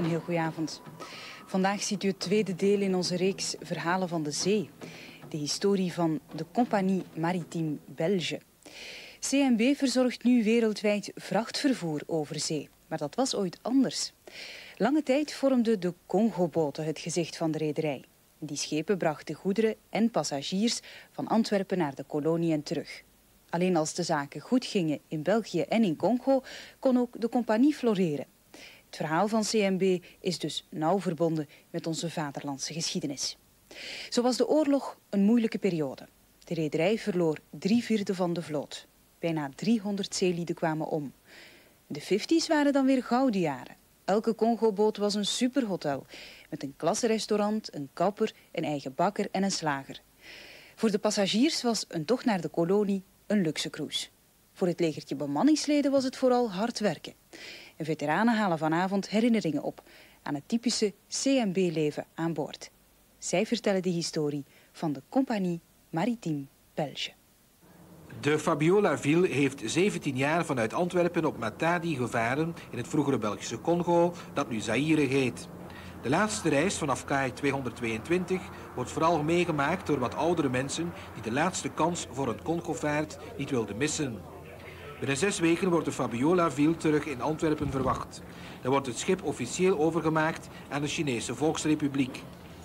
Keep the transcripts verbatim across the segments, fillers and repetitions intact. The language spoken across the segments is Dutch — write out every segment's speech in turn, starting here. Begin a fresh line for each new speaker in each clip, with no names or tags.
Een heel goede avond. Vandaag ziet u het tweede deel in onze reeks Verhalen van de Zee. De historie van de Compagnie Maritime Belge. C M B verzorgt nu wereldwijd vrachtvervoer over zee. Maar dat was ooit anders. Lange tijd vormden de Congo-boten het gezicht van de rederij. Die schepen brachten goederen en passagiers van Antwerpen naar de kolonie en terug. Alleen als de zaken goed gingen in België en in Congo, kon ook de compagnie floreren. Het verhaal van C M B is dus nauw verbonden met onze vaderlandse geschiedenis. Zo was de oorlog een moeilijke periode. De rederij verloor drie vierde van de vloot. Bijna driehonderd zeelieden kwamen om. De vijftiger waren dan weer gouden jaren. Elke Congo-boot was een superhotel, met een klasserestaurant, een kapper, een eigen bakker en een slager. Voor de passagiers was een tocht naar de kolonie een luxe cruise. Voor het legertje bemanningsleden was het vooral hard werken. En veteranen halen vanavond herinneringen op aan het typische C M B-leven aan boord. Zij vertellen de historie van de Compagnie Maritime Belge.
De Fabiola Ville heeft zeventien jaar vanuit Antwerpen op Matadi gevaren in het vroegere Belgische Congo, dat nu Zaïre heet. De laatste reis vanaf kaai tweehonderdtweeëntwintig wordt vooral meegemaakt door wat oudere mensen die de laatste kans voor een Congovaart niet wilden missen. Binnen zes weken wordt de Fabiola Ville terug in Antwerpen verwacht. Dan wordt het schip officieel overgemaakt aan de Chinese Volksrepubliek.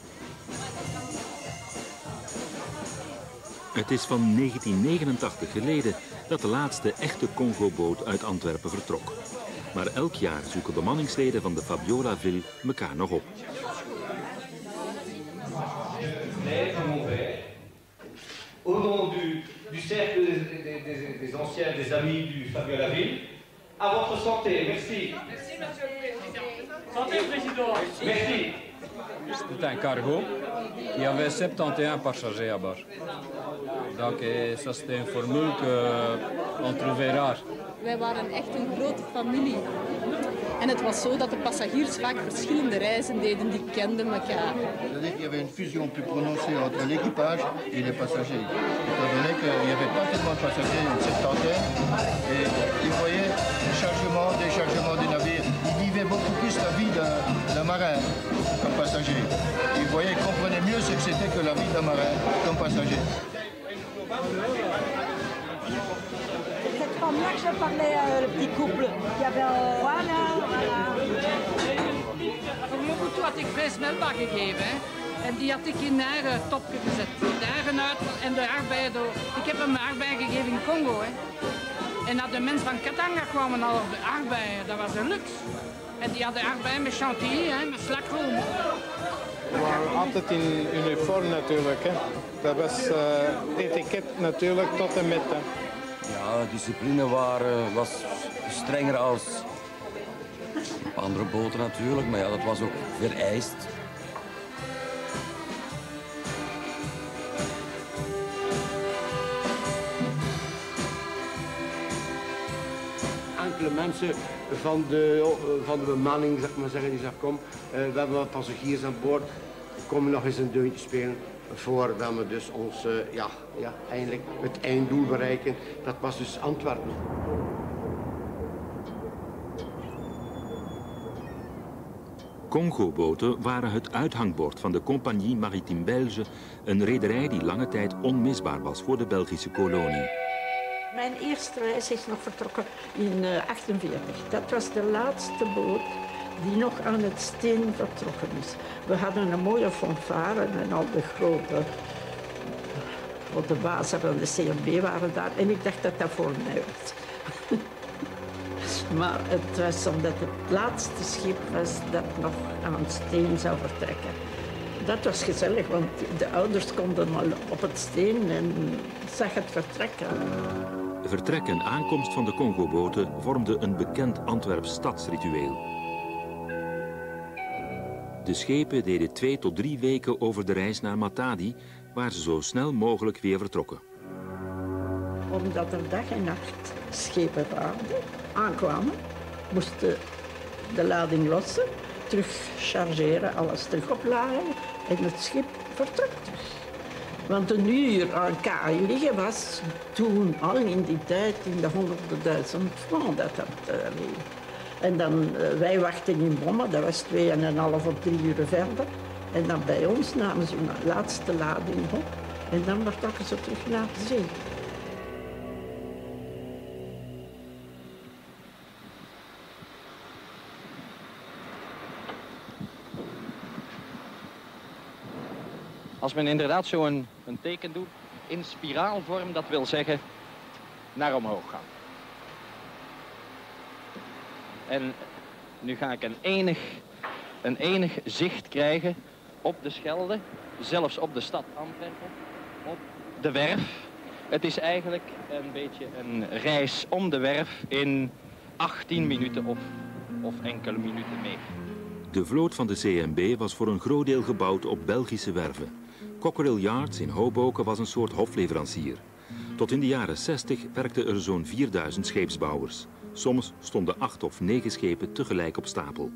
Het is van negentien negenentachtig geleden dat de laatste echte Congo-boot uit Antwerpen vertrok. Maar elk jaar zoeken bemanningsleden van de Fabiola Ville elkaar nog op.
Au nom du, du cercle des, des, des, des anciens, des amis du Fabiola Ville, à votre santé, merci.
Merci, monsieur le président. Santé, président.
Merci.
C'était un cargo qui avait soixante et un passagers à bord. Donc, et ça c'était une formule qu'on trouvait rare.
Wij waren echt een grote familie. En het was zo dat de passagiers vaak verschillende reizen deden, die kenden elkaar.
C'est-à-dire qu'il y avait une fusion plus prononcée entre l'équipage et les passagers. Étant donné qu'il n'y avait pas tellement de passagers, une septantaine, et ils voyaient le chargement, déchargement des navires. Ils vivaient beaucoup plus la vie d'un marin comme passager. Ils voyaient, ils comprenaient mieux ce que c'était que la vie d'un marin comme passager.
Cette femme-là que je parlais, euh, le petit couple, qui avait un... Voilà, voilà.
Voor Mobutu had ik vrij snelbaan gegeven. Hè. En die had ik in een eigen topje gezet. De eigen uit en de arbeid. Ik heb hem arbeid gegeven in Congo. Hè. En dat de mensen van Katanga kwamen al op de arbeid. Dat was een luxe. En die hadden arbeid met chantilly, hè, met slagroom.
We waren altijd in uniform natuurlijk. Hè. Dat was uh, etiket natuurlijk tot en met. Hè.
Ja, discipline waren, was strenger als andere boten natuurlijk, maar ja, dat was ook vereist.
Enkele mensen van de, van de bemanning, zeg maar zeggen, die zeggen, kom, uh, we hebben wat passagiers aan boord, kom nog eens een deuntje spelen. Voordat we dus ons, uh, ja, ja, eindelijk het einddoel bereiken. Dat was dus Antwerpen.
Congo-boten waren het uithangbord van de Compagnie Maritime Belge, een rederij die lange tijd onmisbaar was voor de Belgische kolonie.
Mijn eerste reis is nog vertrokken in negentien achtenveertig. Dat was de laatste boot die nog aan het Steen vertrokken is. We hadden een mooie fanfare en al de grote, de bazen van de C M B waren daar. En ik dacht dat dat voor mij was. Maar het was omdat het laatste schip was dat nog aan het Steen zou vertrekken. Dat was gezellig, want de ouders konden al op het Steen en zag het vertrekken.
Vertrek en aankomst van de Congo-boten vormde een bekend Antwerps stadsritueel. De schepen deden twee tot drie weken over de reis naar Matadi, waar ze zo snel mogelijk weer vertrokken.
Omdat er dag en nacht schepen waren, aankwamen, moesten de lading lossen, terug chargeren, alles terug opladen en het schip vertrok terug. Want een uur aan kaai liggen was toen al in die tijd in de honderden duizend francs dat dat uh, En dan, uh, wij wachten in Bommen, dat was twee en een half of drie uur verder. En dan bij ons namen ze hun laatste lading op. En dan vertrokken ze terug naar de zee.
Als men inderdaad zo een, een teken doet, in spiraalvorm, dat wil zeggen naar omhoog gaan. En nu ga ik een enig, een enig zicht krijgen op de Schelde, zelfs op de stad Antwerpen, op de werf. Het is eigenlijk een beetje een reis om de werf in achttien minuten of, of enkele minuten mee.
De vloot van de C M B was voor een groot deel gebouwd op Belgische werven. Cockerill Yards in Hoboken was een soort hofleverancier. Tot in de jaren zestig werkten er zo'n vierduizend scheepsbouwers. Soms stonden acht of negen schepen tegelijk op stapel.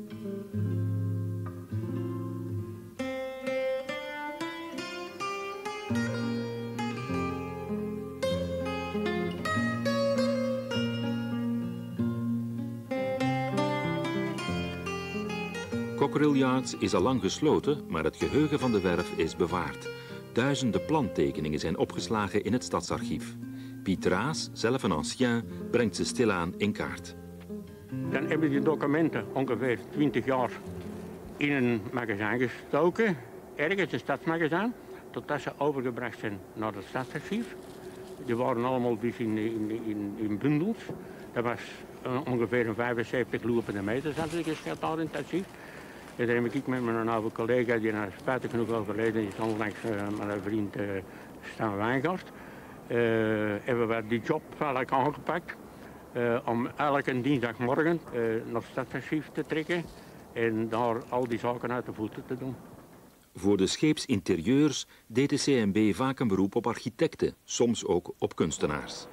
Cockerill Yards is al lang gesloten, maar het geheugen van de werf is bewaard. Duizenden plantekeningen zijn opgeslagen in het stadsarchief. Piet Raas, zelf een ancien, brengt ze stilaan in kaart.
Dan hebben die documenten ongeveer twintig jaar in een magazijn gestoken, ergens een stadsmagazijn, totdat ze overgebracht zijn naar het stadsarchief. Die waren allemaal dus in, in, in, in bundels. Dat was ongeveer een vijfenzeventig lopende meters had ik geschat daar in het archief. En daar heb ik met mijn oude collega, die naar spijtig genoeg overleden is, onlangs uh, mijn vriend uh, Stan Wijngaard. Uh, hebben we die job eigenlijk aangepakt uh, om elke dinsdagmorgen uh, naar het stadsarchief te trekken en daar al die zaken uit de voeten te doen.
Voor de scheepsinterieurs deed de C M B vaak een beroep op architecten, soms ook op kunstenaars.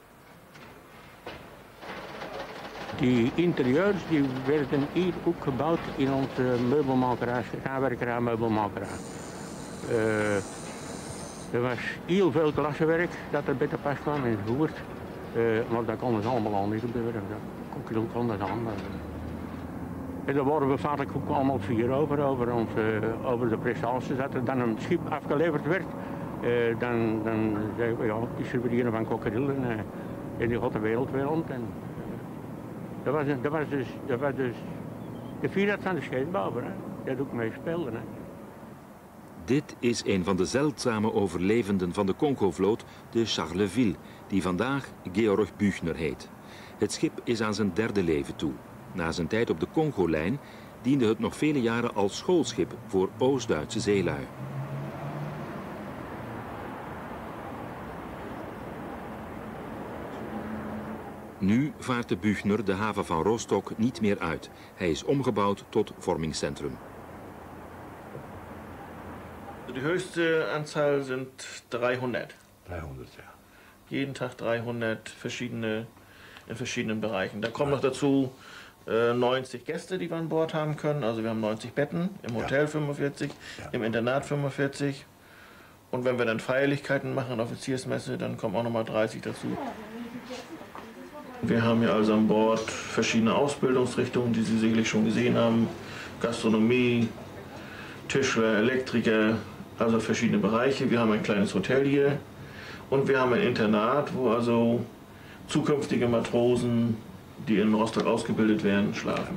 Die interieurs die werden hier ook gebouwd in onze meubelmakerij, schaarwerkerij meubelmakerij. Uh, er was heel veel klassenwerk dat er bij te pas kwam in het Hoert, uh, maar dat konden ze allemaal al niet op de werf. Cockerill kon dat aan. En daar waren we vaak ook allemaal fier over, over, onze, over de prestaties. Dat er dan een schip afgeleverd werd, uh, dan, dan zeiden we ja, die is er hier van Cockerill en, uh, en die gaat de wereld weer rond. En, Dat was, dat, was dus, dat was dus de vierheid van de scheepsbouwer, dat ook mee speelde. Hè.
Dit is een van de zeldzame overlevenden van de Congo-vloot, de Charleville, die vandaag Georg Büchner heet. Het schip is aan zijn derde leven toe. Na zijn tijd op de Congo-lijn diende het nog vele jaren als schoolschip voor Oost-Duitse zeelui. Nu vaart de Büchner de haven van Rostock niet meer uit. Hij is omgebouwd tot vormingscentrum.
De höchste Anzahl sind dreihundert.
dreihundert, ja.
Jeden Tag dreihundert verschiedene, in verschiedenen Bereichen. Da kommen noch dazu äh, neunzig Gäste, die wir an Bord haben können. Also wir haben neunzig Betten, im Hotel ja. fünfundvierzig, ja. im Internat fünfundvierzig. Und wenn wir dann Feierlichkeiten machen, Offiziersmesse, dann kommen auch noch mal dreißig dazu. Wir haben hier also an Bord verschiedene Ausbildungsrichtungen, die Sie sicherlich schon gesehen haben. Gastronomie, Tischler, Elektriker, also verschiedene Bereiche. Wir haben ein kleines Hotel hier und wir haben ein Internat, wo also zukünftige Matrosen, die in Rostock ausgebildet werden, schlafen.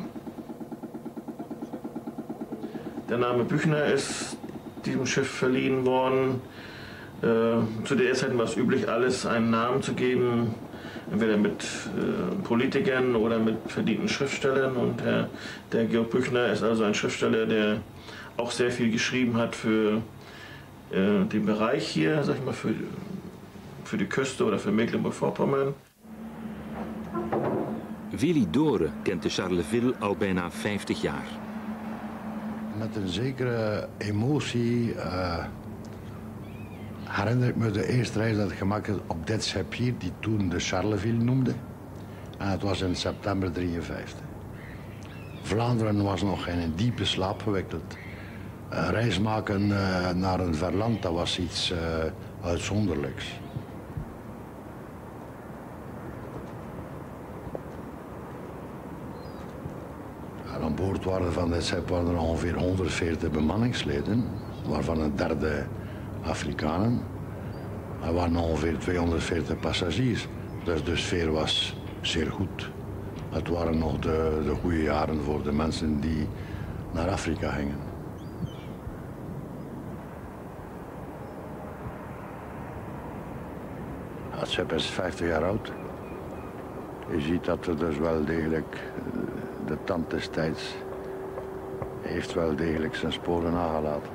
Der Name Büchner ist diesem Schiff verliehen worden. Äh, zu der Zeit war es üblich, alles einen Namen zu geben, entweder mit äh, Politikern oder mit verdienten Schriftstellern. Und äh, der Georg Büchner ist also ein Schriftsteller, der auch sehr viel geschrieben hat für äh, den Bereich hier, sag ich mal, für, für die Küste oder für Mecklenburg-Vorpommern.
Willy Dore kent de Charleville al bijna vijftig jaar.
Met een zekere emotie uh, herinner ik me de eerste reis dat ik gemaakt heb op dit schip hier, die toen de Charleville noemde. En het was in september drieënvijftig. Vlaanderen was nog in een diepe slaap gewikkeld. Een reis maken uh, naar een ver land, dat was iets uh, uitzonderlijks. En aan boord waren van dit schip waren er ongeveer honderdveertig bemanningsleden, waarvan een derde Afrikanen. Er waren ongeveer tweehonderdveertig passagiers. Dus de sfeer was zeer goed. Het waren nog de, de goede jaren voor de mensen die naar Afrika gingen. Het schip is vijftig jaar oud. Je ziet dat er dus wel degelijk, de tand des tijds heeft wel degelijk zijn sporen nagelaten.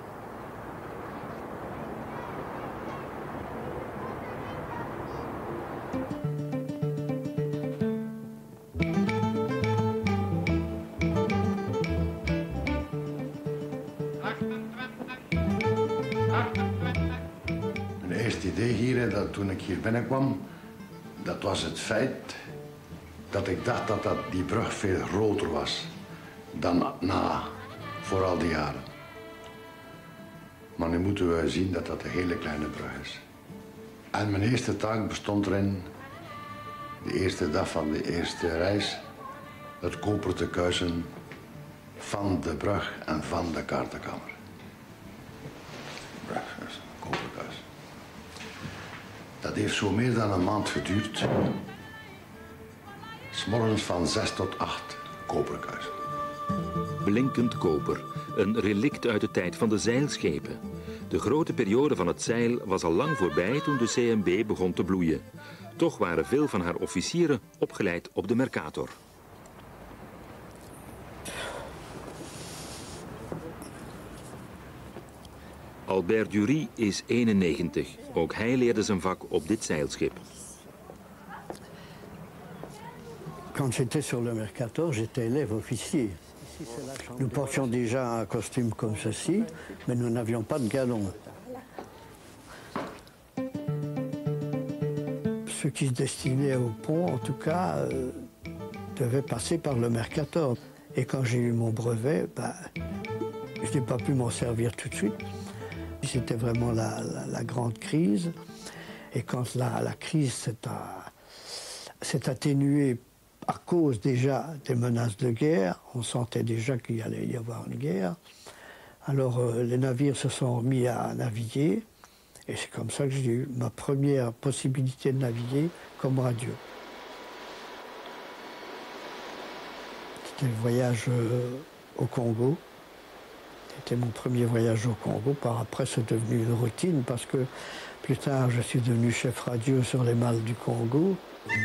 Mijn eerste idee hier, dat toen ik hier binnenkwam, dat was het feit dat ik dacht dat, dat die brug veel groter was dan na, voor al die jaren. Maar nu moeten we zien dat dat een hele kleine brug is. En mijn eerste taak bestond erin, de eerste dag van de eerste reis, het koper te kuisen van de brug en van de kaartenkamer. Brug, dus koperkuis. Dat heeft zo meer dan een maand geduurd. 'S Morgens van zes tot acht koperkuis.
Blinkend koper, een relict uit de tijd van de zeilschepen. De grote periode van het zeil was al lang voorbij toen de C M B begon te bloeien. Toch waren veel van haar officieren opgeleid op de Mercator. Albert Dury is eenennegentig. Ook hij leerde zijn vak op dit zeilschip.
Quand j'étais sur le Mercator, j'étais élève officier. Nous portions déjà un costume comme ceci, mais nous n'avions pas de galon. Ceux qui se destinaient au pont, en tout cas, euh, devaient passer par le Mercator. Et quand j'ai eu mon brevet, bah, je n'ai pas pu m'en servir tout de suite. C'était vraiment la, la, la grande crise. Et quand la, la crise s'est atténuée à cause déjà des menaces de guerre, on sentait déjà qu'il allait y avoir une guerre. Alors euh, les navires se sont remis à naviguer. Et c'est comme ça que j'ai eu ma première possibilité de naviguer comme radio. C'était le voyage euh, au Congo. C'était mon premier voyage au Congo. Par après, c'est devenu une routine parce que plus tard, je suis devenu chef radio sur les mâles du Congo.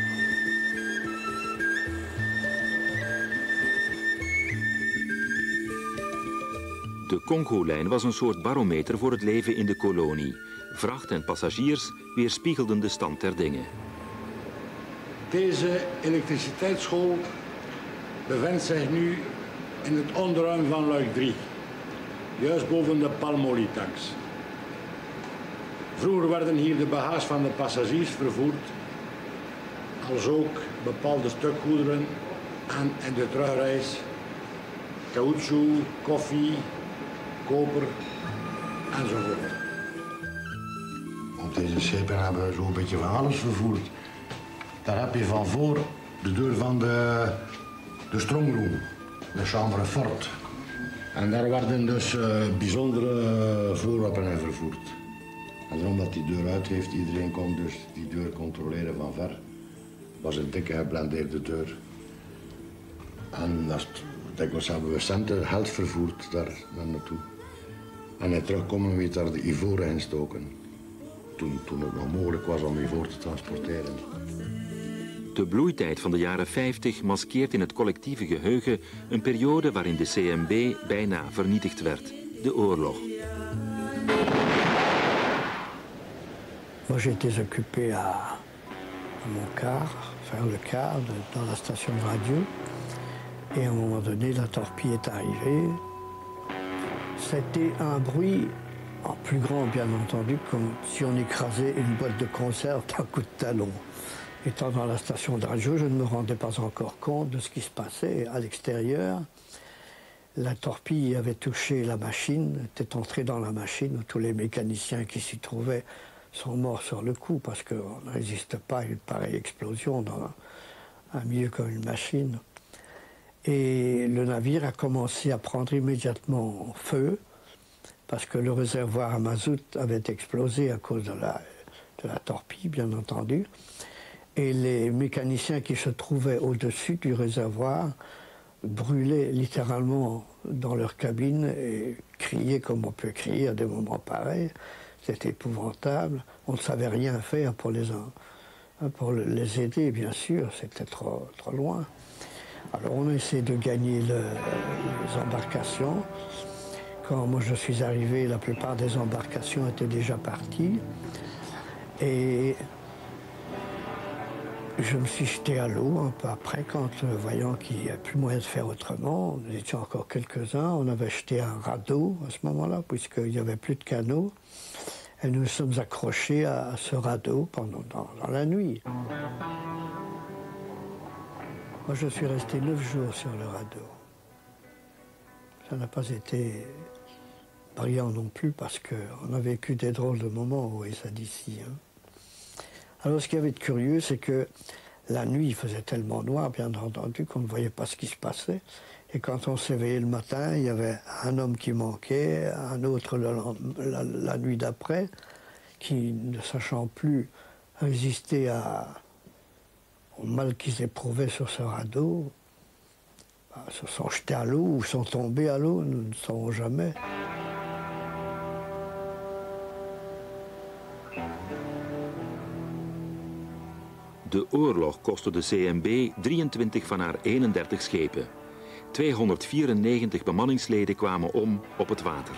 De Congo-lijn was een soort barometer voor het leven in de kolonie. Vracht en passagiers weerspiegelden de stand der dingen.
Deze elektriciteitsschool bevindt zich nu in het onderruim van Luik drie. Juist boven de palmolietanks. Vroeger werden hier de bagage van de passagiers vervoerd, als ook bepaalde stukgoederen en in de terugreis caoutchouc, koffie, koper enzovoort. Op deze schepen hebben we zo'n beetje van alles vervoerd. Daar heb je van voor de deur van de, de strongroom, de chambre fort. En daar werden dus uh, bijzondere voorwerpen in vervoerd. En omdat die deur uit heeft, iedereen kon dus die deur controleren van ver. Het was een dikke geblendeerde deur. En dat, dikwijls hebben we centen, geld vervoerd daar, daar naartoe. En in terugkomen we daar de ivoren instoken. Toen, toen het nog mogelijk was om ivoor te transporteren.
De bloeitijd van de jaren vijftig maskeert in het collectieve geheugen een periode waarin de C M B bijna vernietigd werd. De oorlog.
Moi j'étais occupé à, à mon car, faire le car de, dans la station de radio. Et à un moment donné, la torpille est arrivée. C'était un bruit en plus grand, bien entendu, comme si on écrasait une boîte de conserve d'un coup de talon. Étant dans la station de radio, je ne me rendais pas encore compte de ce qui se passait à l'extérieur. La torpille avait touché la machine, était entrée dans la machine, où tous les mécaniciens qui s'y trouvaient sont morts sur le coup, parce qu'on ne résiste pas à une pareille explosion dans un milieu comme une machine. Et le navire a commencé à prendre immédiatement feu parce que le réservoir à mazout avait explosé à cause de la, de la torpille, bien entendu. Et les mécaniciens qui se trouvaient au-dessus du réservoir brûlaient littéralement dans leur cabine et criaient comme on peut crier à des moments pareils. C'était épouvantable. On ne savait rien faire pour les, pour les aider, bien sûr. C'était trop, trop loin. Alors on a essayé de gagner le, les embarcations. Quand moi je suis arrivé, la plupart des embarcations étaient déjà parties. Et je me suis jeté à l'eau un peu après, quand euh, voyant qu'il n'y avait plus moyen de faire autrement. Nous étions encore quelques-uns. On avait jeté un radeau à ce moment-là, puisqu'il n'y avait plus de canot. Et nous nous sommes accrochés à, à ce radeau pendant dans, dans la nuit. Moi, je suis resté neuf jours sur le radeau. Ça n'a pas été brillant non plus, parce qu'on a vécu des drôles de moments, oui, ça d'ici. Hein. Alors, ce qu'il y avait de curieux, c'est que la nuit, il faisait tellement noir, bien entendu, qu'on ne voyait pas ce qui se passait. Et quand on s'éveillait le matin, il y avait un homme qui manquait, un autre le, la, la nuit d'après, qui, ne sachant plus résister à, au mal qu'ils éprouvaient sur ce radeau, bah, se sont jetés à l'eau ou sont tombés à l'eau, nous ne saurons jamais.
De oorlog kostte de C M B drieëntwintig van haar eenendertig schepen. tweehonderdvierennegentig bemanningsleden kwamen om op het water.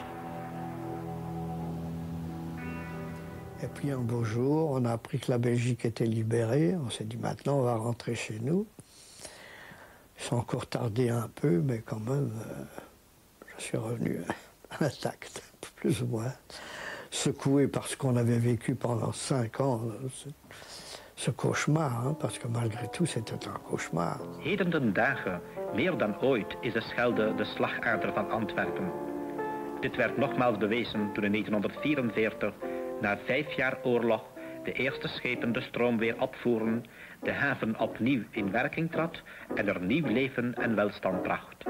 Et puis un beau jour, on a appris que la Belgique était libérée. On s'est dit maintenant on va rentrer chez nous. Ils sont encore tardé un peu, mais quand même, euh, je suis revenu intact, plus ou moins. Secoué par ce qu'on avait vécu pendant cinq ans. Ce cauchemar, hein, parce que malgré tout, c'était un cauchemar.
Heden ten dagen, meer dan ooit, is de Schelde de slagader van Antwerpen. Dit werd nogmaals bewezen toen in negentienhonderdvierenveertig, na vijf jaar oorlog, de eerste schepen de stroom weer opvoeren, de haven opnieuw in werking trad en er nieuw leven en welstand bracht.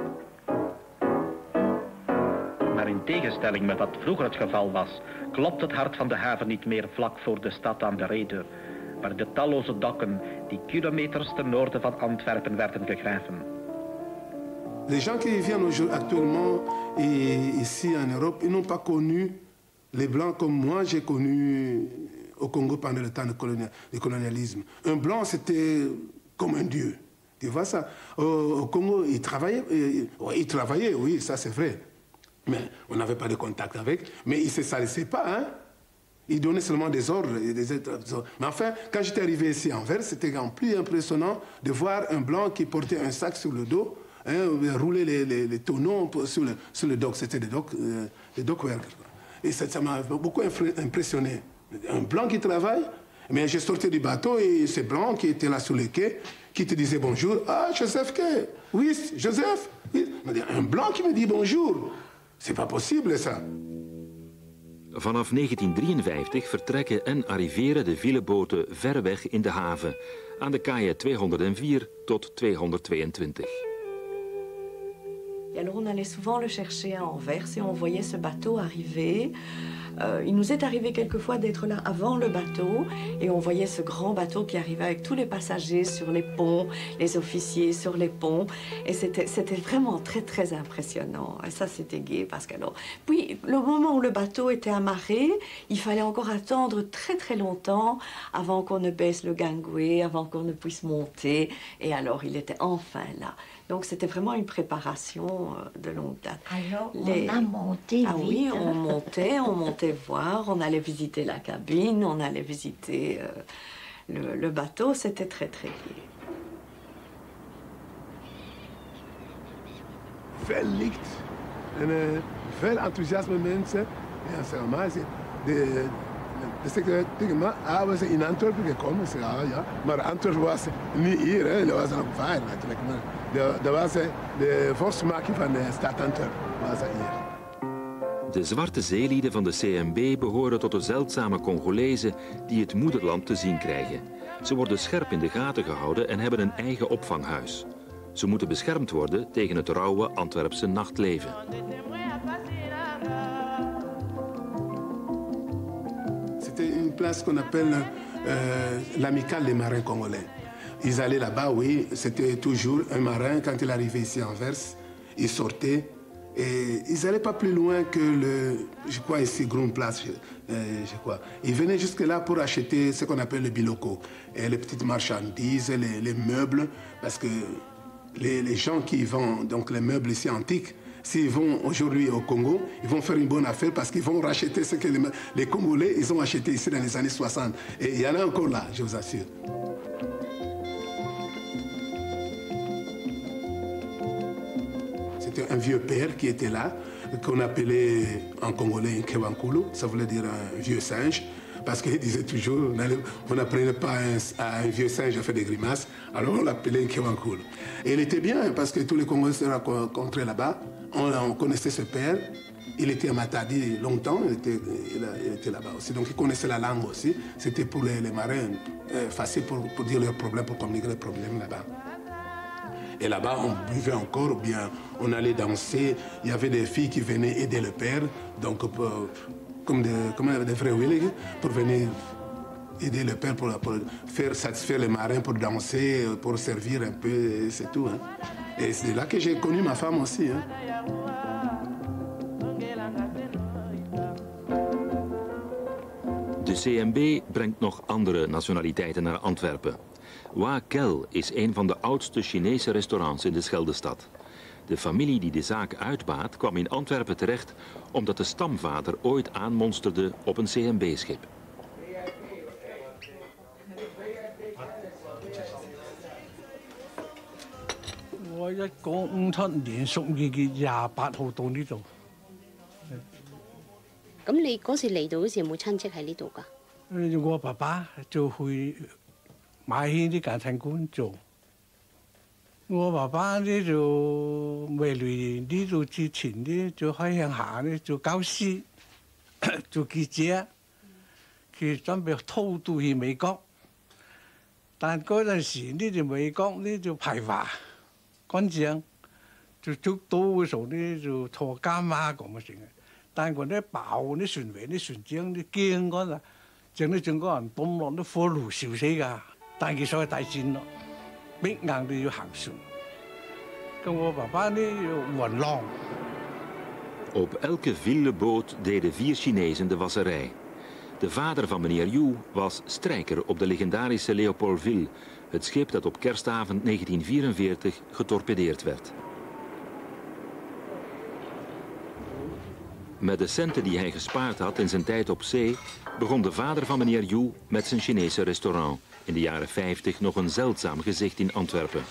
Maar in tegenstelling met wat vroeger het geval was, klopt het hart van de haven niet meer vlak voor de stad aan de Reede, waar de talloze dokken die kilometers ten noorden van Antwerpen werden gegraven.
Les gens qui viennent actuellement ici en Europe, ils n'ont pas connu les Blancs comme moi j'ai connu au Congo pendant le temps du colonialisme. Un Blanc, c'était comme un dieu. Tu vois ça? Au, au Congo, ils travaillaient, ils travaillaient, oui, ça c'est vrai. Mais on n'avait pas de contact avec, mais ils ne se salissaient pas, hein? Ils donnaient seulement des ordres, des ordres. Mais enfin, quand j'étais arrivé ici en Anvers, c'était encore plus impressionnant de voir un Blanc qui portait un sac sur le dos, hein, rouler les, les, les tonneaux sur le, sur le dock. C'était des dock, euh, des dock workers. Et ça m'a beaucoup impressionné. Un Blanc qui travaille, mais je sortais du bateau et ces Blancs qui étaient là sur le quai, qui te disaient bonjour. Ah, Joseph Quai. Oui, Joseph. Oui. Un Blanc qui me dit bonjour. C'est pas possible, ça.
Vanaf negentien drieënvijftig vertrekken en arriveren de vileboten ver weg in de haven, aan de kaaien tweehonderdvier tot tweehonderdtweeëntwintig.
Et alors on allait souvent le chercher à Anvers et on voyait ce bateau arriver. Euh, il nous est arrivé quelquefois d'être là avant le bateau et on voyait ce grand bateau qui arrivait avec tous les passagers sur les ponts, les officiers sur les ponts. Et c'était vraiment très très impressionnant. Et ça c'était gai parce que alors... Puis le moment où le bateau était amarré, il fallait encore attendre très très longtemps avant qu'on ne baisse le gangway, avant qu'on ne puisse monter. Et alors il était enfin là. Donc c'était vraiment une préparation de longue date.
Alors
Les...
on a monté
Ah
vite.
oui, on montait, on montait voir, on allait visiter la cabine, on allait visiter euh, le, le bateau, c'était très très gai.
Veel licht en uh, veel enthousiasme mensen. Ja, zeg maar, de, de, de secretaris tegen me, ah, we zijn in Antwerpen gekomen. Ik zei, ah ja, maar Antwerpen was niet hier, hè. Dat was een vaar natuurlijk. Maar dat, dat was de volksmaking van de stad Antwerpen, was dat hier.
De zwarte zeelieden van de C M B behoren tot de zeldzame Congolezen die het moederland te zien krijgen. Ze worden scherp in de gaten gehouden en hebben een eigen opvanghuis. Ze moeten beschermd worden tegen het rauwe Antwerpse nachtleven.
C'était une place qu'on appelle euh, l'amicale des marins congolais. Ils allaient là-bas, oui, c'était toujours un marin, quand il arrivait ici à Anvers, il sortait et ils n'allaient pas plus loin que le, je crois ici, Grande Place, je, euh, je crois. Ils venaient jusque là pour acheter ce qu'on appelle le biloko, et les petites marchandises, les, les meubles, parce que les, les gens qui vendent donc les meubles ici antiques, s'ils vont aujourd'hui au Congo, ils vont faire une bonne affaire parce qu'ils vont racheter ce que les, les Congolais ils ont acheté ici dans les années soixante. Et il y en a encore là, je vous assure. C'était un vieux père qui était là, qu'on appelait en congolais un kewankulu, ça voulait dire un vieux singe, parce qu'il disait toujours, on n'apprenait pas un, à un vieux singe à faire des grimaces, alors on l'appelait un kewankulu. Et il était bien, parce que tous les Congolais se rencontraient là-bas, on, on connaissait ce père, il était à Matadi longtemps, il était, il, il était là-bas aussi, donc il connaissait la langue aussi, c'était pour les, les marins euh, facile pour, pour dire leurs problèmes, pour communiquer leurs problèmes là-bas. Et là-bas, on buvait encore, ou bien on allait danser. Il y avait des filles qui venaient aider le père, donc pour, comme, des, comme des vrais Willy, pour venir aider le père pour, pour faire satisfaire les marins, pour danser, pour servir un peu, c'est tout. Hein. Et c'est là que j'ai connu ma femme aussi. Hein.
De C M B brengt nog andere nationaliteiten naar Antwerpen. Wa Kel is een van de oudste Chinese restaurants in de Scheldestad. De familie die de zaak uitbaat kwam in Antwerpen terecht omdat de stamvader ooit aanmonsterde op een C M B-schip.
Ik kom五七年十二月廿八號到呢度。
咁你嗰時嚟到嗰時有冇親戚喺呢度㗎？
我爸爸就去買起啲簡餐館做。我爸爸呢就未嚟呢度之前呢，就喺鄉下呢做教師，做記者。佢準備偷渡去美國，但嗰陣時呢就美國呢就排華乾淨，就捉到嘅時候呢就坐監啊咁嘅成嘅。但係啲爆啲船尾啲船長啲驚嗰陣，整啲整個人抌落啲火爐燒死㗎。但係佢所謂大戰咯，逼硬都要行船。咁我爸爸呢要暈浪。
Op elke villeboot deden vier Chinezen de wasserij. De vader van meneer Yu was strijker op de legendarische Leopoldville, het schip dat op kerstavond negentien vierenveertig getorpedeerd werd. Met de centen die hij gespaard had in zijn tijd op zee, begon de vader van meneer Yu met zijn Chinese restaurant. In de jaren vijftig nog een zeldzaam gezicht in Antwerpen.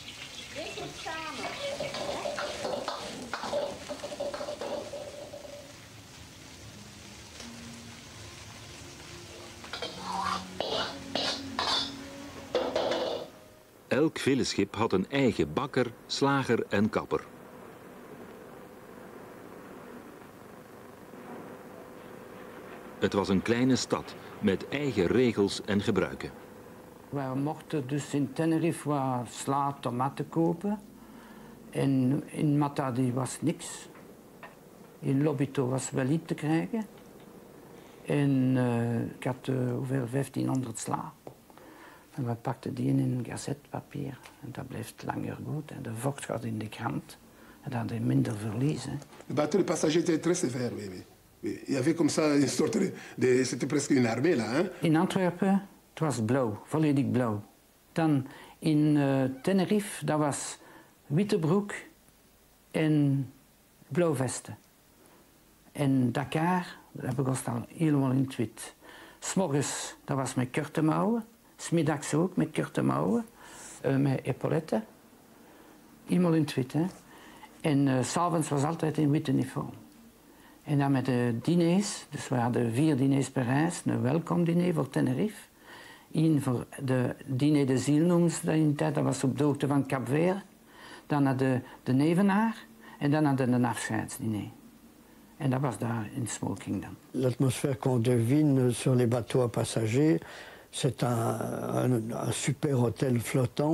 Elk villeschip had een eigen bakker, slager en kapper. Het was een kleine stad met eigen regels en gebruiken.
We mochten dus in Tenerife wat sla, tomaten kopen. En in Matadi was niks. In Lobito was wel iets te krijgen. En uh, ik had uh, hoeveel vijftienhonderd sla. En we pakten die in een gazetpapier. En dat blijft langer goed. En de vocht gaat in de krant. En dan had je minder verlies. Hè.
Le bateau de passagers était très sévère, oui, oui. Il y avait comme ça une sorte de... de c'était presque une armée là. Hein?
In Antwerpen, het was blauw, volledig blauw. Dan in uh, Tenerife, dat was witte broek en blauw vesten. En Dakar, dat begon dan helemaal in het wit. 'S Morgens, dat was met korte mouwen. 'S Middags ook met korte mouwen. Uh, met epauletten. Helemaal in het wit, hè. En uh, 's avonds was altijd in witte uniform. En dan met de diners, dus we hadden vier diners per reis. Een welkomdiner voor Tenerife. Eén voor de diner de ziel noemen ze dat in de tijd, dat was op de hoogte van Cap Vert. Dan hadden de, de nevenaar en dan hadden we een afscheidsdiner. En dat was daar in Smoking dan.
L'atmosphère qu'on devine sur les bateaux à passagers, c'est un, un, un super hôtel flottant.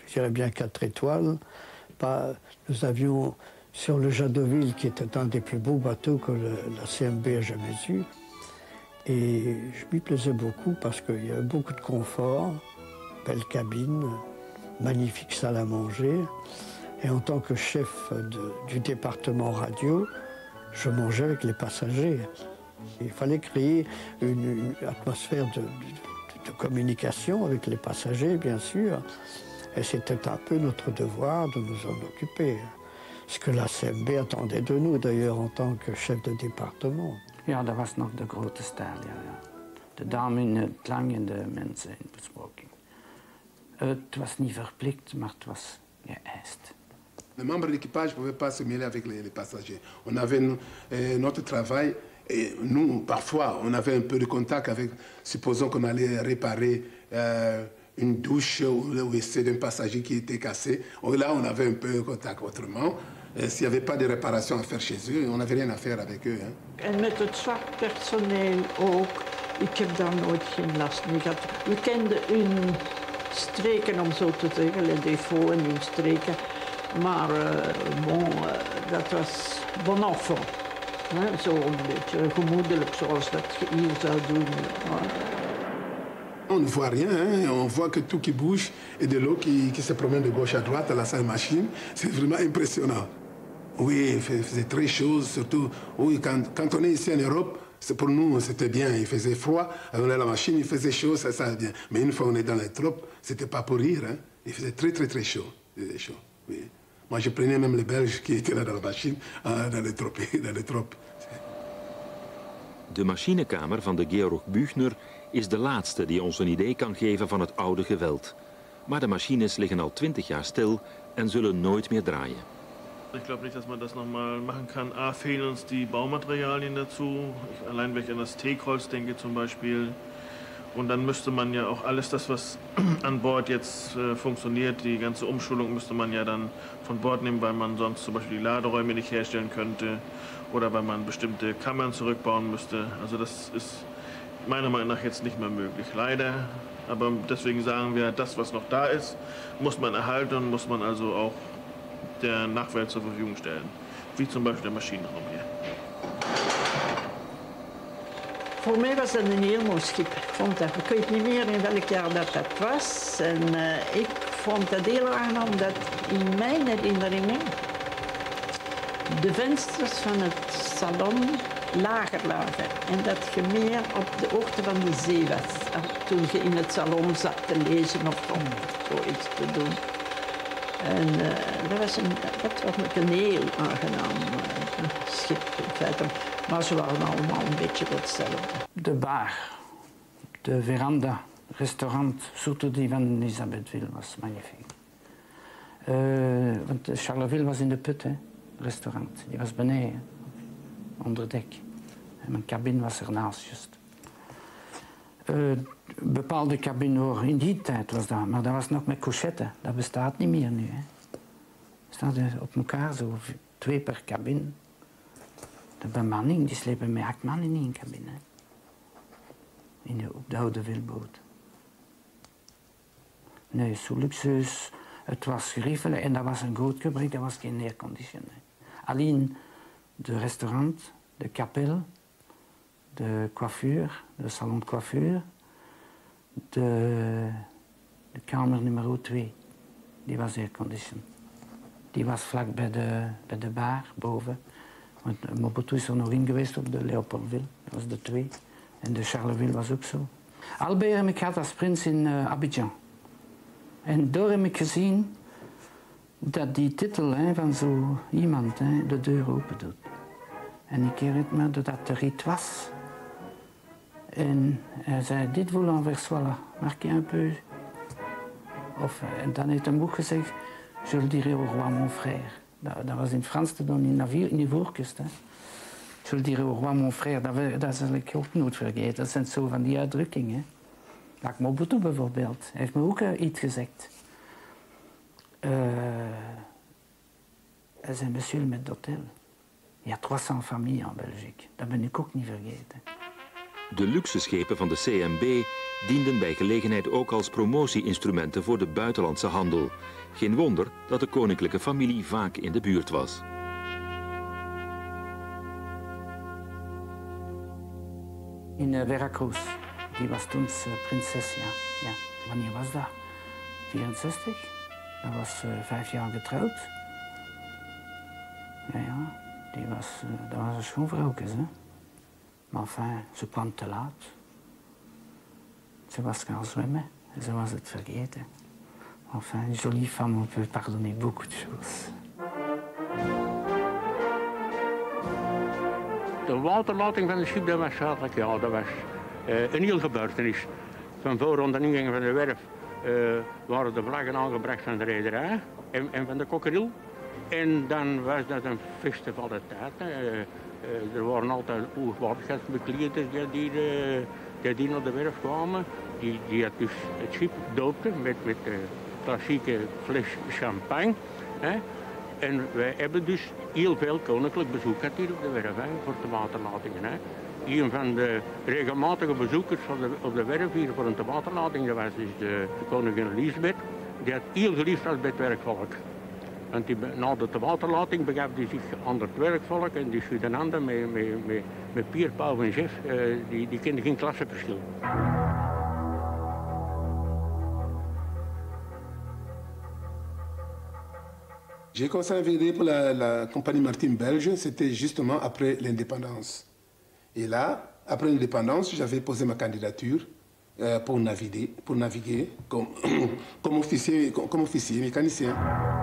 je dirais bien quatre étoiles. Pas, nous avions sur le Jadoville, qui était un des plus beaux bateaux que le, la C M B a jamais eu. Et je m'y plaisais beaucoup parce qu'il y avait beaucoup de confort, belle cabine, magnifique salle à manger. Et en tant que chef de, du département radio, je mangeais avec les passagers. Il fallait créer une, une atmosphère de, de, de communication avec les passagers, bien sûr. Et c'était un peu notre devoir de nous en occuper. Ce que la C M B attendait de nous, d'ailleurs, en tant que chef de département.
Ja, dat was nog de grote stijl, ja, ja. De dame in het lang en de mensen in besproking. Het was niet verplicht, maar het was geëist.
Les membres de l'équipage ne pouvaient pas se mêler avec les, les passagers. On avait euh, notre travail et nous, parfois, on avait un peu de contact avec, supposons qu'on allait réparer euh, une douche ou le W C d'un passager qui était cassé. Là, on avait un peu de contact. Autrement, euh, s'il n'y avait pas de réparation à faire chez eux, on n'avait rien à faire avec eux. Hein.
En met het zwart personeel ook. Ik heb daar nooit geen last mee gehad. We kenden hun streken, om zo te zeggen, les défauts en hun streken. Maar uh, bon, uh, dat was bon enfant. Hè? Zo een beetje gemoedelijk, zoals dat je hier zou doen.
On ne voit rien, hein? On voit que tout qui bouge et de l'eau qui, qui se promène de gauche à droite à la salle machine. C'est vraiment impressionnant. Oui, il faisait très chaud, surtout oui, quand, quand on est ici en Europe, pour nous c'était bien, il faisait froid, on est à la machine, il faisait chaud, ça, ça bien. Mais une fois on est dans les tropes, c'était pas pour rire, hein? Il faisait très très très chaud. Il faisait chaud, oui. Moi je prenais même les Belges qui étaient là dans la machine, dans les tropes. Dans les tropes.
De machinekamer van de Georg Büchner is de laatste die ons een idee kan geven van het oude geweld. Maar de machines liggen al twintig jaar stil en zullen nooit meer draaien.
Ich glaube nicht, dass man das nochmal machen kann. A, fehlen uns die Baumaterialien dazu. Ich, allein wenn ich an das T-Kreuz denke zum Beispiel. Und dann müsste man ja auch alles das, was an Bord jetzt äh, funktioniert, die ganze Umschulung müsste man ja dann von Bord nehmen, weil man sonst zum Beispiel die Laderäume nicht herstellen könnte oder weil man bestimmte Kammern zurückbauen müsste. Also das ist meiner Meinung nach jetzt nicht mehr möglich, leider. Aber deswegen sagen wir, das, was noch da ist, muss man erhalten und muss man also auch der Nachwelt zur Verfügung stellen. Wie zum Beispiel der Maschinenraum hier.
Voor mij was dat een heel mooi schip. Ik vond dat, ik weet niet meer in welk jaar dat, dat was. En uh, ik vond dat heel aangenaam dat in mijn herinneringen de vensters van het salon lager lagen. En dat je meer op de hoogte van de zee was. Toen je in het salon zat te lezen of om zoiets te doen. En uh, dat was een, dat was een heel aangenaam uh, schip in feite. Maar ze waren allemaal een beetje hetzelfde.
De bar, de veranda, restaurant, surtout die van Elisabethville was magnifiek. Uh, want Charleville was in de put, hè, restaurant. Die was beneden, onder dek. En mijn cabine was ernaast, juist. Uh, bepaalde cabine hoor, in die tijd was dat, maar dat was nog met couchetten. Dat bestaat niet meer nu. Hè. Staat op elkaar zo, twee per cabine. De bemanning, die slepen met acht man in één cabine. In de, op de oude veelboot. Nee, zo luxueus. Het was geriefelijk en dat was een groot gebrek, dat was geen airconditioning. Alleen de restaurant, de kapel, de coiffure, de salon de coiffure, de, de kamer nummer twee, die was airconditioned. Die was vlak bij de, bij de bar, boven. Want Mobutu is er nog in geweest op de Leopoldville, dat was de twee. En de Charleville was ook zo. Albert heb ik gehad als prins in uh, Abidjan. En daar heb ik gezien dat die titel hè, van zo iemand hè, de deur open doet. En ik herinner me dat er iets was. En hij zei, dit vous l'enversois, marquez un peu. Of, en dan heeft hem ook gezegd, je le dirai au roi mon frère. Dat, dat was in Frans te doen, in de, in de voorkust. Hè. Je le dirai au roi mon frère, dat, dat zal ik ook nooit vergeten. Dat zijn zo van die uitdrukkingen. Like Mobutu bijvoorbeeld, hij heeft me ook uh, iets gezegd. Uh, hij zei, monsieur le maître d'hôtel, il y a trois cents familles en Belgique. Dat ben ik ook niet vergeten.
De luxeschepen van de C M B dienden bij gelegenheid ook als promotie-instrumenten voor de buitenlandse handel. Geen wonder dat de koninklijke familie vaak in de buurt was.
In uh, Veracruz, die was toen uh, prinses, ja. ja. Wanneer was dat? vierenzestig? Dat was uh, vijf jaar getrouwd. Ja, ja, die was, uh, dat was een schoon vrouwtje, hè. Maar enfin, ze kwam te laat. Ze was gaan zwemmen en ze was het vergeten. Enfin, une jolie femme, on peut pardonner beaucoup de choses.
De waterlating van het schip, dat was zaterdag, ja, dat was uh, een heel gebeurtenis. Van voor de ingang van de werf uh, waren de vlaggen aangebracht van de rederij en, en van de kokkeril. En dan was dat een festival de tijd. Uh, uh, er waren altijd oerwaterschapsbekleders die, die, die, die naar de werf kwamen. Die, die had dus het schip doopten met, met de klassieke fles champagne. Hè. En wij hebben dus heel veel koninklijk bezoek gehad hier op de werf, hè, voor de waterlatingen. Hè. Een van de regelmatige bezoekers op de, op de werf hier voor een waterlating, dat was dus de, de koningin Elisabeth. Die had heel geliefd als bij het werkvolk. Want die, na de waterlating begaf hij zich aan het werkvolk en die Sudananden met, met, met, met Pier, Pauw en Jeff, uh, die, die kenden geen klassenverschil.
J'ai commencé à virer pour la, la compagnie maritime belge, c'était justement après l'indépendance. Et là, après l'indépendance, j'avais posé ma candidature euh, pour naviguer, pour naviguer comme, comme, officier, comme officier mécanicien.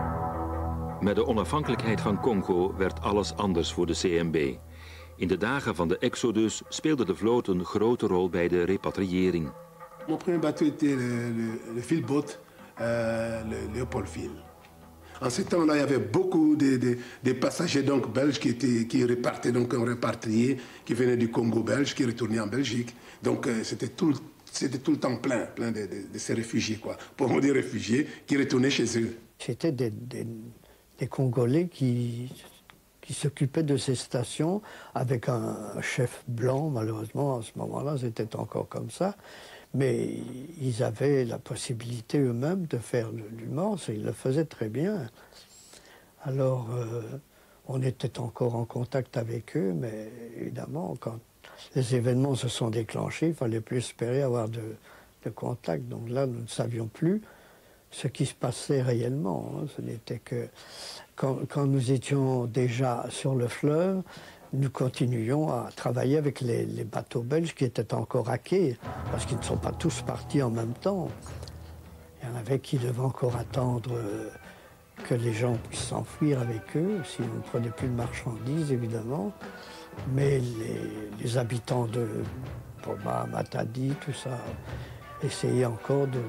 Met de onafhankelijkheid van Congo werd alles anders voor de C M B. In de dagen van de Exodus speelde de vloot een grote rol bij de repatriëring.
Mon premier bateau était le, le, le Philboat, euh, le Léopoldville. En ce temps-là, il y avait beaucoup de, de, de passagers donc, belges qui, étaient, qui repartaient, donc repatriés, qui venaient du Congo belge, qui retournaient en Belgique. Donc euh, c'était tout, tout le temps plein, plein de, de, de ces réfugiés, quoi. Pour moi, des réfugiés qui retournaient chez eux.
C'était des, des, des Congolais qui, qui s'occupaient de ces stations avec un chef blanc, malheureusement, à ce moment-là, c'était encore comme ça. Mais ils avaient la possibilité eux-mêmes de faire l'humour, ils le faisaient très bien. Alors, euh, on était encore en contact avec eux, mais évidemment, quand les événements se sont déclenchés, il fallait plus espérer avoir de, de contact. Donc là, nous ne savions plus ce qui se passait réellement. Hein. Ce n'était que quand, quand nous étions déjà sur le fleuve, nous continuions à travailler avec les, les bateaux belges qui étaient encore à quai, parce qu'ils ne sont pas tous partis en même temps. Il y en avait qui devaient encore attendre que les gens puissent s'enfuir avec eux, si on ne prenait plus de marchandises, évidemment. Mais les, les habitants de Poma, Matadi, tout ça, essayaient encore de,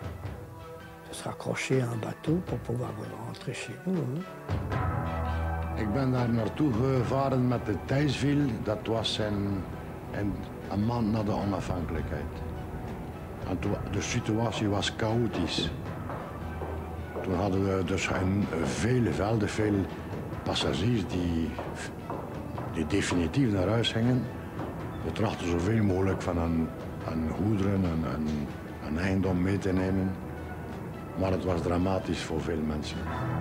de se raccrocher à un bateau pour pouvoir rentrer chez nous. Hein.
Ik ben daar naartoe gevaren met de Thijsville. Dat was een, een, een maand na de onafhankelijkheid. En toen, de situatie was chaotisch. Toen hadden we dus een, vele velden, veel passagiers die, die definitief naar huis gingen. We trachten zoveel mogelijk van hun, hun goederen en hun, hun eigendom mee te nemen. Maar het was dramatisch voor veel mensen.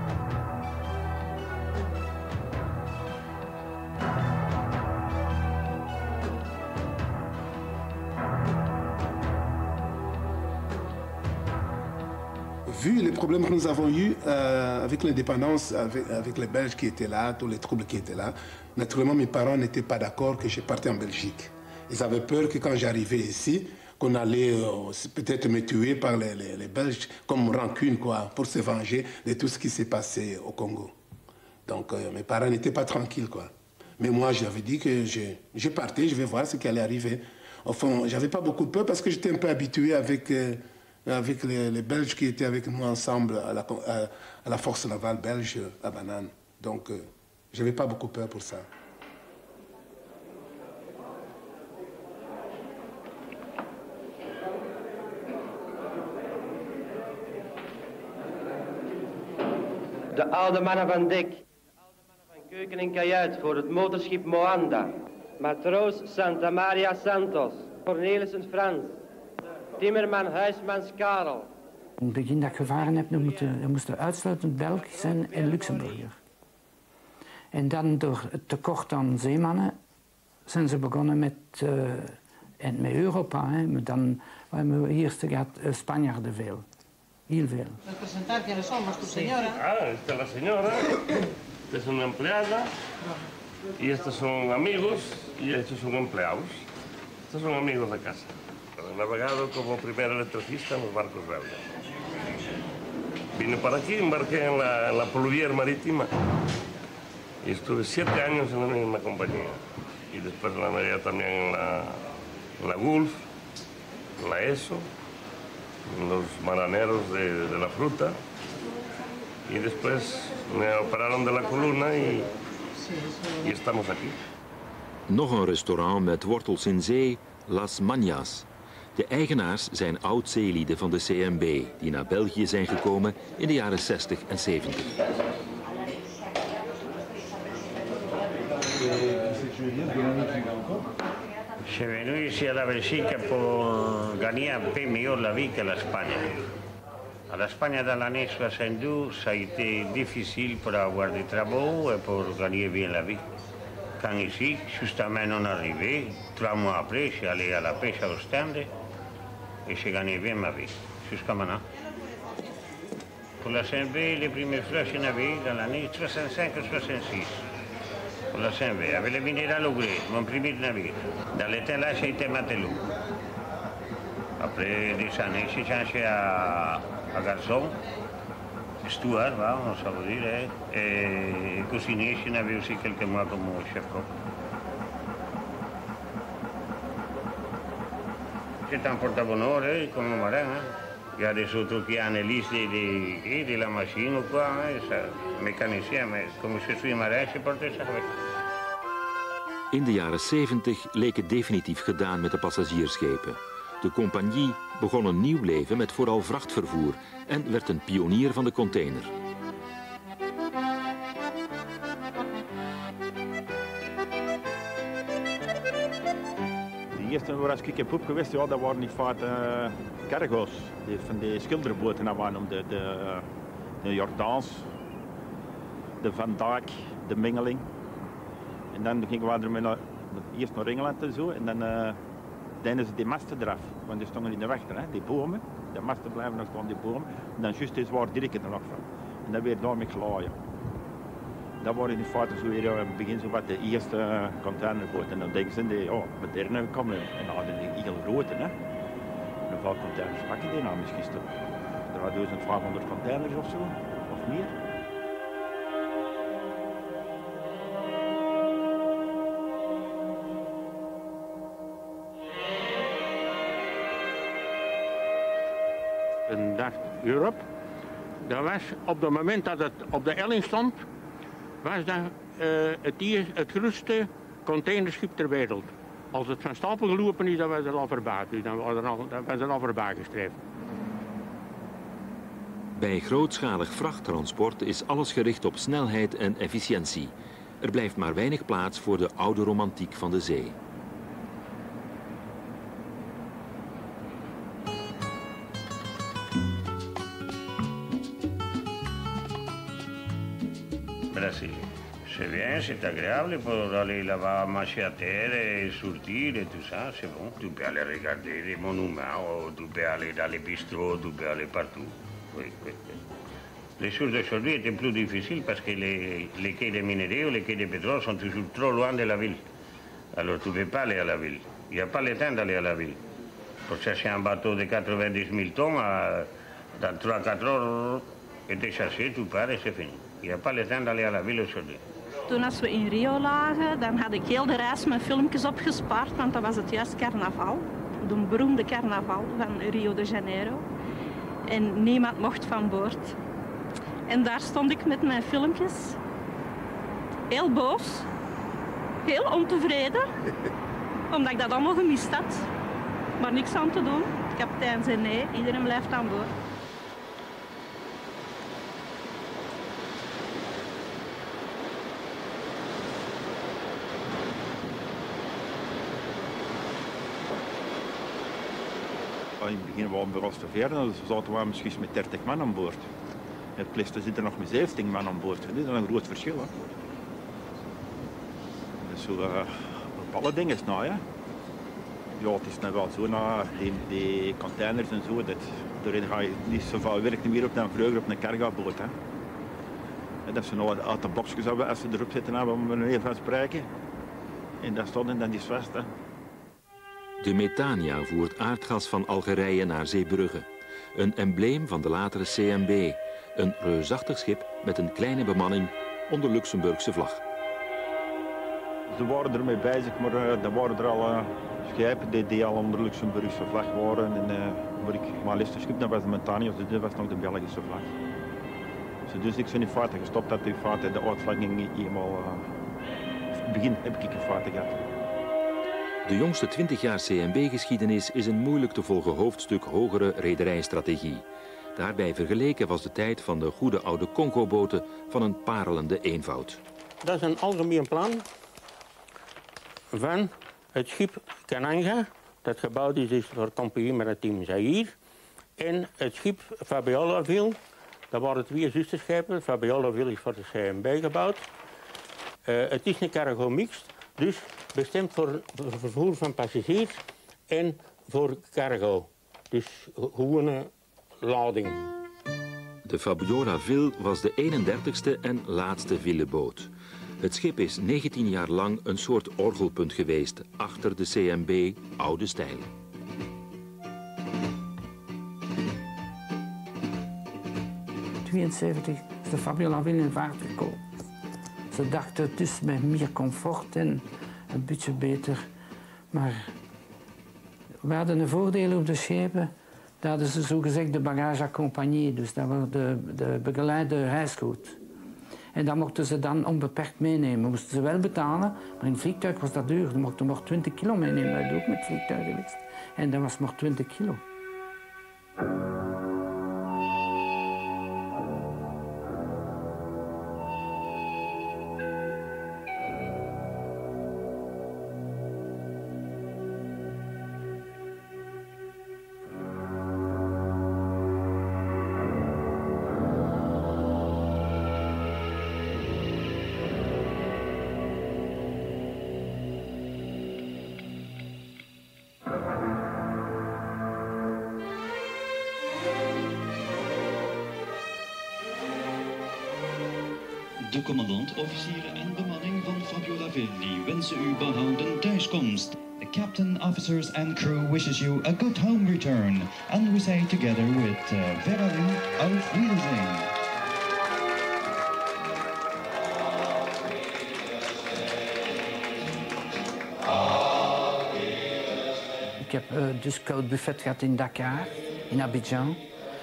Vu les problèmes que nous avons eus euh, avec l'indépendance, avec, avec les Belges qui étaient là, tous les troubles qui étaient là, naturellement mes parents n'étaient pas d'accord que je partais en Belgique. Ils avaient peur que quand j'arrivais ici, qu'on allait euh, peut-être me tuer par les, les, les Belges comme rancune, quoi, pour se venger de tout ce qui s'est passé au Congo. Donc euh, mes parents n'étaient pas tranquilles, quoi. Mais moi, j'avais dit que je, je partais, je vais voir ce qui allait arriver. Enfin, j'avais pas beaucoup peur parce que j'étais un peu habitué avec... Euh, avec les, les Belges qui étaient avec nous ensemble à la, à, à la force navale belge à Banane. Donc, euh, je n'avais pas beaucoup peur pour ça.
De oude mannen van dek, de oude mannen van keuken en kajuit voor het motorschip Moanda. Matroos Santa Maria Santos. Cornelissen Frans. Timmerman Huismans Karel.
In het begin dat ik gevaren heb, dan moesten, dan moesten uitsluitend Belgisch zijn en Luxemburger. En dan door het tekort aan zeemannen zijn ze begonnen met, uh, en met Europa. Hè. Maar dan hebben we eerst gehad uh, Spanjaarden veel. Heel veel.
Presentar quiénes son, más tu señora.
Ah, esta es la señora, esta es una empleada, y estos son amigos, y estos son empleados. Estos son amigos de casa. He navegado como primer electricista en los barcos belgas. Vine para aquí, embarqué en la, en la Pluvier Marítima y estuve siete años en la misma compañía. Y después navegué también en la, en la Gulf, en la ESO, en los maraneros de, de la fruta. Y después me operaron de la columna y, y estamos aquí.
Nog een restaurant met wortels in zee, Las Mañas. De eigenaars zijn oud-zeelieden van de C M B, die naar België zijn gekomen in de jaren zestig en zeventig.
Je suis venu ici à la Belgique pour gagner un peu mieux la vie que l'Espagne. À l'Espagne, dans l'année soixante-douze, ça a été difficile pour avoir des travaux et pour gagner bien la vie. Quand ici, justement, on est arrivé, trois mois après, je suis allé à la pêche à Ostende et j'ai gagné bien ma vie, jusqu'à maintenant. Pour la C M B, les premières fois, je navigué dans l'année soixante-cinq ou soixante-six. Pour la C M B, avec le minéral au gré, mon premier navire. Dans le temps, là, j'ai été matelot. Après des années, j'ai changé à, à garçon, steward, ça veut dire, hein, et cuisinier, j'en avais aussi quelques mois comme chef-coq. C'est un porte-bonheur, hein, comme marin. Hein. Il y a des autres qui analysent de, de, de la machine ou quoi, hein, ça, mécanicien, mais comme je suis marin, je porte ça avec.
In de jaren zeventig leek het definitief gedaan met de passagiersschepen. De compagnie begon een nieuw leven met vooral vrachtvervoer en werd een pionier van de container.
De eerste waar ik heb op geweest, ja, dat waren in feite uh, cargo's. Die, van die schilderboten, dat waren om de, de, de Jordaans, de Van Dijk, de Mengeling. En dan gingen we er met naar, eerst naar Engeland en zo. En dan uh, deden ze die masten eraf. Want die stonden in de weg, hè, die bomen. De masten blijven nog staan, die bomen. En dan juist is waar direct er nog van. En dan weer daarmee glaaien. Dat waren in feite zo weer, in het begin zo wat de eerste uh, containerboten. En dan denken ze, die, oh, moderne komen. En dan hadden die heel grote, hè. En hoeveel containers pakken die nou misschien toch? drieduizend vijfhonderd containers of zo, of meer.
Een dag Europe. Dat was op het moment dat het op de Elling stond, was dat uh, het, eerst, het grootste containerschip ter wereld. Als het van stapel gelopen is, dan was het al voorbij. Dus dan was het al, dan was het al voorbij gestreefd.
Bij grootschalig vrachttransport is alles gericht op snelheid en efficiëntie. Er blijft maar weinig plaats voor de oude romantiek van de zee.
C'est bien, c'est agréable pour aller là-bas marcher à terre et sortir et tout ça, c'est bon. Tu peux aller regarder des monuments, ou tu peux aller dans les bistrots, tu peux aller partout. Oui, oui, oui. Les choses d'aujourd'hui étaient plus difficiles parce que les, les quais de minerais ou les quais de pétrole sont toujours trop loin de la ville. Alors tu ne peux pas aller à la ville. Il n'y a pas le temps d'aller à la ville. Pour chercher un bateau de quatre-vingt-dix mille tonnes, à, dans trois à quatre heures, et décharger, tu pars et c'est fini. Il n'y a pas le temps d'aller à la ville aujourd'hui.
Toen als we in Rio lagen, dan had ik heel de reis mijn filmpjes opgespaard, want dat was het juist carnaval. De beroemde carnaval van Rio de Janeiro. En niemand mocht van boord. En daar stond ik met mijn filmpjes. Heel boos. Heel ontevreden. Omdat ik dat allemaal gemist had. Maar niks aan te doen. De kapitein zei nee, iedereen blijft aan boord.
in het begin waren we als te ver, dan zaten we misschien met dertig man aan boord. Het Plestre zit er nog met zeventien man aan boord. Dat is een groot verschil. Hè. Dus zo, uh, op alle dingen na, ja. Ja, het is nou wel zo, na die, die containers en zo, dat, daarin ga je niet zoveel werk meer op dan vroeger op een cargoboot. Hè. En dat zijn nou uit de boxjes als ze erop zitten, hebben we even van spreken. En dat stond en dan is vast. Hè.
De Metania voert aardgas van Algerije naar Zeebrugge. Een embleem van de latere C M B. Een reusachtig schip met een kleine bemanning onder Luxemburgse vlag.
Ze waren ermee bezig, maar uh, er waren er al uh, schepen die, die al onder Luxemburgse vlag waren. En, uh, maar ik, mijn laatste schip dat was de Metania, dus dit was nog de Belgische vlag. Dus, dus ik ben in feite gestopt dat in feite de uitvlagging niet eenmaal... Uh, in het begin heb ik in feite gehad.
De jongste twintig jaar C M B-geschiedenis is een moeilijk te volgen hoofdstuk hogere rederijstrategie. Daarbij vergeleken was de tijd van de goede oude Congo-boten van een parelende eenvoud.
Dat is een algemeen plan van het schip Kananga, dat gebouwd is, is voor Compagnie Maritime Zaïre. En het schip Fabiola-Ville, dat waren twee zusterschepen. Fabiola-Ville is voor de C M B gebouwd. Uh, het is een cargo mixed, dus bestemd voor vervoer van passagiers en voor cargo. Dus gewone lading.
De Fabiola-Ville was de eenendertigste en laatste villeboot. Het schip is negentien jaar lang een soort orgelpunt geweest achter de C M B oude stijl.
tweeënzeventig is de Fabiola-Ville in vaart gekomen. Ze dachten het is met meer comfort en een beetje beter. Maar we hadden een voordeel op de schepen. Dat hadden ze zogezegd de bagage à compagnie, dus dat was de, de begeleide reisgoed. En dat mochten ze dan onbeperkt meenemen. Moesten ze wel betalen, maar in het vliegtuig was dat duur. Ze mochten maar twintig kilo meenemen, dat heb ik ook met het vliegtuig geweest. En dat was maar twintig kilo.
De commandant, officieren en bemanning van Fabiola-Ville wensen u behouden thuiskomst. The captain, officers and crew wishes you a good home return. And we say together with uh, Verali auf Wiedersehen.
Ik heb uh, dus koud buffet gehad in Dakar, in Abidjan.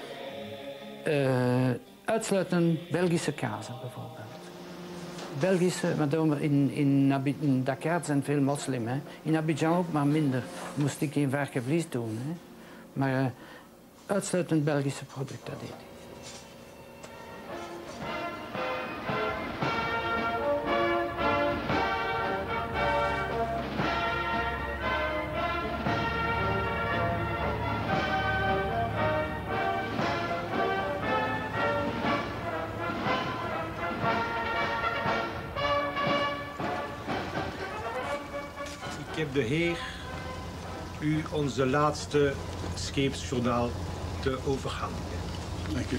Uh, uitsluitend Belgische kazen bijvoorbeeld. Belgische, maar in, in, in Dakar zijn veel moslim, hè. In Abidjan ook, maar minder. Moest ik geen varkenvlees doen. Hè. Maar uh, uitsluitend Belgische producten deed ik.
Ik heb de heer u onze laatste scheepsjournaal te overhandigen. Dank u.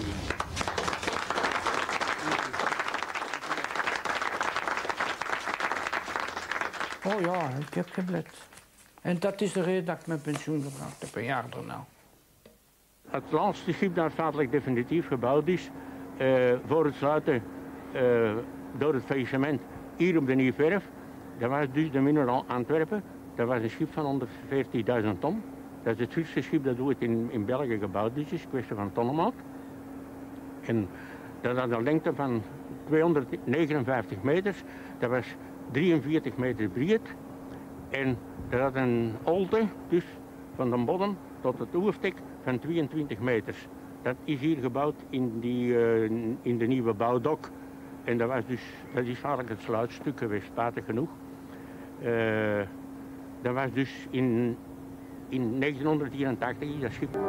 Oh ja, ik heb geblet. En dat is de reden dat ik mijn pensioen gebracht heb, een jaar daarna.
Het laatste schip dat feitelijk definitief gebouwd is, uh, voor het sluiten uh, door het faillissement hier op de Nieuwwerf, dat was dus de Mineral Antwerpen. Dat was een schip van honderdveertigduizend ton. Dat is het grootste schip dat ooit in, in België gebouwd is, is een kwestie van tonnenmaat. En dat had een lengte van tweehonderdnegenenvijftig meters. Dat was drieënveertig meter breed. En dat had een holte, dus van de bodem tot het hoofddek, van tweeëntwintig meters. Dat is hier gebouwd in, die, uh, in de nieuwe bouwdok. En dat, was dus, dat is eigenlijk het sluitstuk geweest, spijtig genoeg. Uh, dat was dus in in negentienhonderdvierentachtig is dat schip.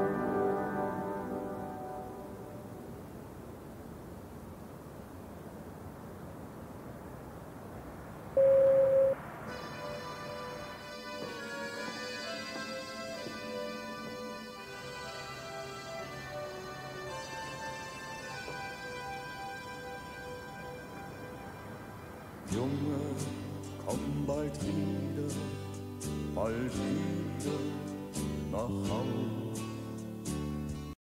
Junge, komm bald wieder, bald wieder nach Hause.